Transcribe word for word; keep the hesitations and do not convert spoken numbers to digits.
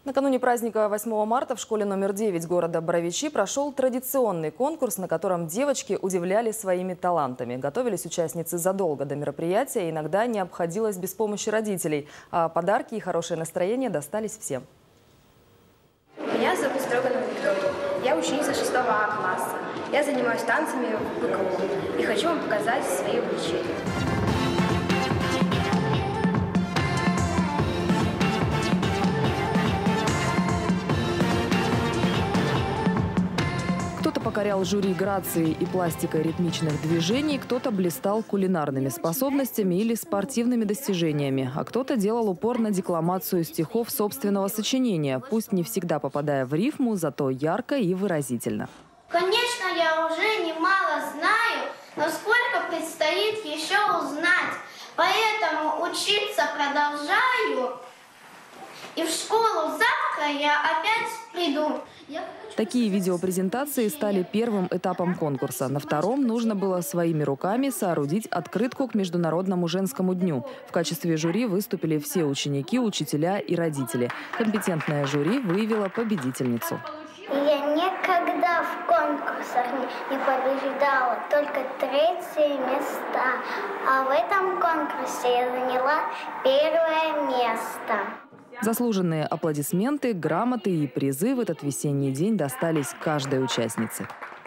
Накануне праздника восьмого марта в школе номер девять города Боровичи прошел традиционный конкурс, на котором девочки удивляли своими талантами. Готовились участницы задолго до мероприятия, иногда не обходилось без помощи родителей, а подарки и хорошее настроение достались всем. Меня зовут Строганова Виктория. Я ученица шестого А класса. Я занимаюсь танцами в БКУ и хочу вам показать свои увлечения. Кто-то покорял жюри грацией и пластикой ритмичных движений, кто-то блистал кулинарными способностями или спортивными достижениями, а кто-то делал упор на декламацию стихов собственного сочинения, пусть не всегда попадая в рифму, зато ярко и выразительно. Конечно, я уже немало знаю, но сколько предстоит еще узнать. Поэтому учиться продолжаю. И в школу завтра я опять приду. Такие видеопрезентации стали первым этапом конкурса. На втором нужно было своими руками соорудить открытку к Международному женскому дню. В качестве жюри выступили все ученики, учителя и родители. Компетентное жюри выявило победительницу. Я никогда в конкурсах не побеждала, только третье места. А в этом конкурсе я заняла первое место. Заслуженные аплодисменты, грамоты и призы в этот весенний день достались каждой участнице.